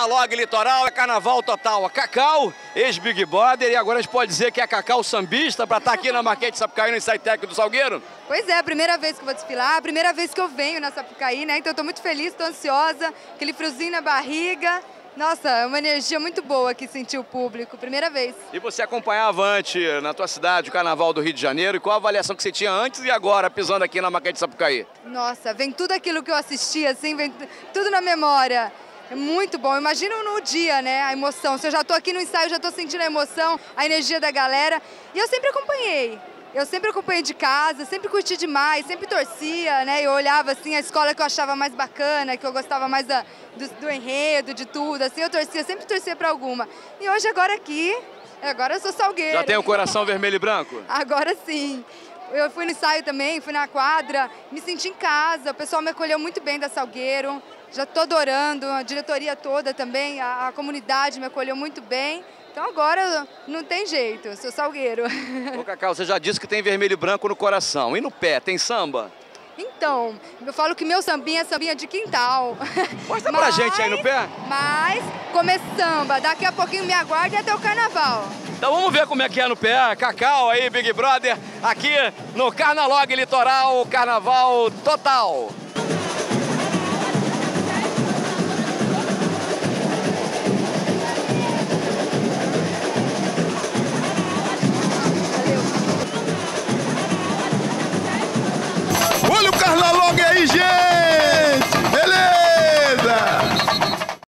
Carnalog Litoral, é carnaval total. A Cacau, ex-Big Brother, e agora a gente pode dizer que é a Cacau sambista para estar aqui na Marquês Sapucaí, no ensaio técnico do Salgueiro? Pois é, a primeira vez que eu vou desfilar, a primeira vez que eu venho na Sapucaí, né? Então eu tô muito feliz, tô ansiosa, aquele friozinho na barriga. Nossa, é uma energia muito boa aqui sentir o público, primeira vez. E você acompanhava antes, na tua cidade, o Carnaval do Rio de Janeiro, e qual a avaliação que você tinha antes e agora, pisando aqui na Marquês de Sapucaí? Nossa, vem tudo aquilo que eu assisti, assim, vem tudo na memória. É muito bom. Imagina no dia, né, a emoção. Se eu já tô aqui no ensaio, já tô sentindo a emoção, a energia da galera. E eu sempre acompanhei. Eu sempre acompanhei de casa, sempre curti demais, sempre torcia, né? Eu olhava assim a escola que eu achava mais bacana, que eu gostava mais do enredo, de tudo, assim, eu torcia, sempre torcia para alguma. E hoje, agora aqui, agora eu sou salgueira. Já tem o coração vermelho e branco? Agora sim. Eu fui no ensaio também, fui na quadra, me senti em casa, o pessoal me acolheu muito bem da Salgueiro, já tô adorando, a diretoria toda também, a comunidade me acolheu muito bem. Então agora não tem jeito, eu sou salgueiro. Ô Cacau, você já disse que tem vermelho e branco no coração. E no pé, tem samba? Então, eu falo que meu sambinha é sambinha de quintal. Mostra pra gente aí no pé. Mas, começa samba, daqui a pouquinho me aguarde até o carnaval. Então vamos ver como é que é no pé. Cacau aí, Big Brother, aqui no Carnalog Litoral, carnaval total.